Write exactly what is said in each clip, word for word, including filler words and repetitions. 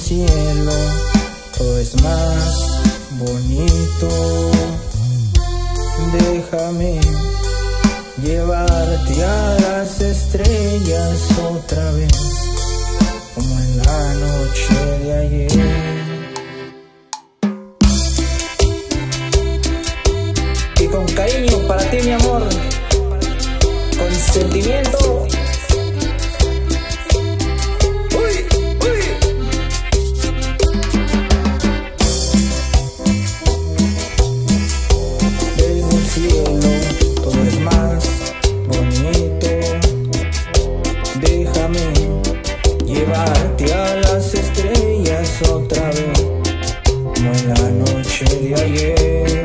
cielo todo es más bonito. Déjame llevarte a las estrellas otra vez, como en la noche de ayer. Y con cariño para ti, mi amor, con sentimiento. Llevarte a las estrellas otra vez, como en la noche de ayer.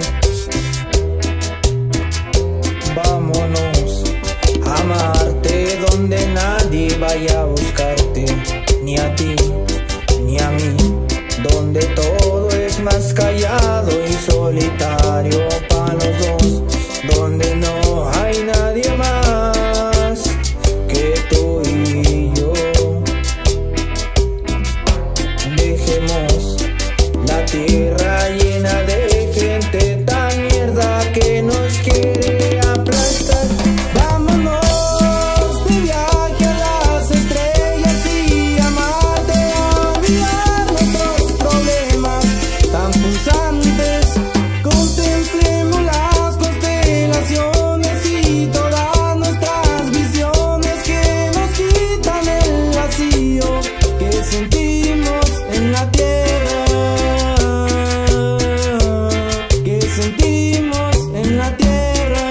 Vámonos a amarte donde nadie vaya a buscarte, ni a ti ni a mí, donde todo es más callado y solitario para los dos, donde no hay nadie más que tú y yo. Dejemos la tierra llena de gente tan mierda que nos quiere aplastar. Vámonos de viaje a las estrellas y amarte, a olvidar nuestros problemas tan punzantes. Contemplemos las constelaciones y todas nuestras visiones que nos quitan el vacío que sentimos en la tierra, que sentimos en la tierra.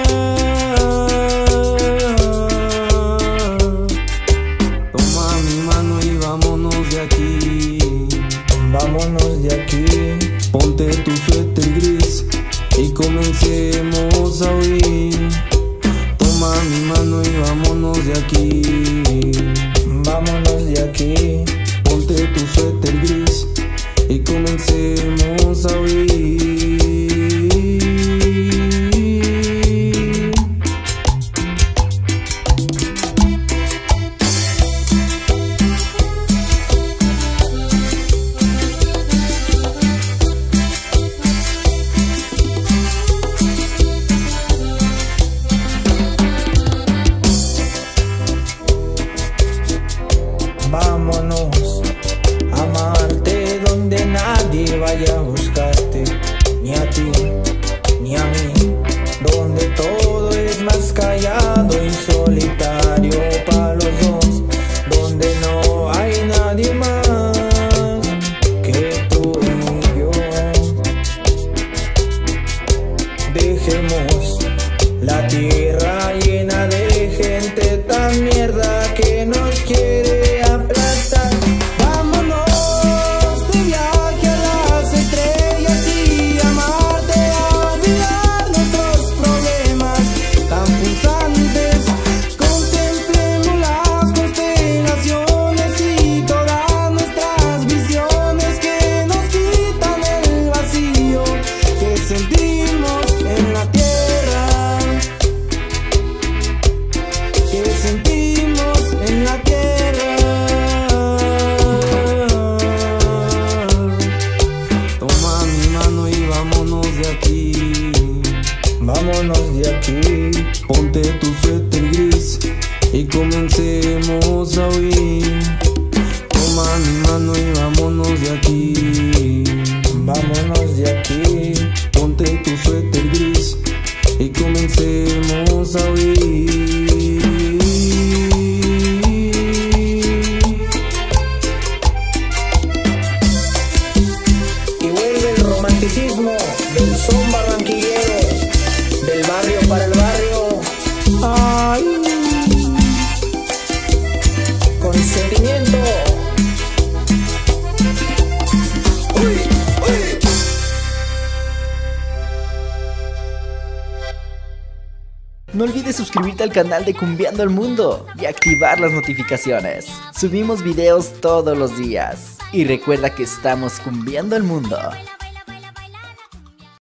Toma mi mano y vámonos de aquí, vámonos de aquí. Ponte tu suéter gris y comencemos a huir. Toma mi mano y vámonos de aquí, vámonos de aquí. Ponte tu suéter gris y comencemos a huir. Vámonos a amarte donde nadie vaya a buscarte, ni a ti ni a mí, donde todo es más callado y solitario para los dos, donde no hay nadie más que tú y yo. Dejemos la tierra llena de gente tan mierda que nos quiere aplastar. Vámonos de viaje a las estrellas y amarte, a olvidar nuestros problemas tan punzantes. Contemplemos las constelaciones y todas nuestras visiones que nos quitan el vacío que sentimos en la tierra, que sentimos en la tierra. Toma mi mano y vámonos de aquí, vámonos de aquí. Ponte tu suéter gris y comencemos a huir. Toma mi mano y vámonos de aquí, vámonos de aquí. Ponte tu suéter gris y comencemos a huir. Y vuelve el romanticismo del son barranquillero, del barrio para el barrio. Ay, con sentimiento. Uy, uy. No olvides suscribirte al canal de Cumbiando el Mundo y activar las notificaciones. Subimos videos todos los días. Y recuerda que estamos cumbiando el mundo.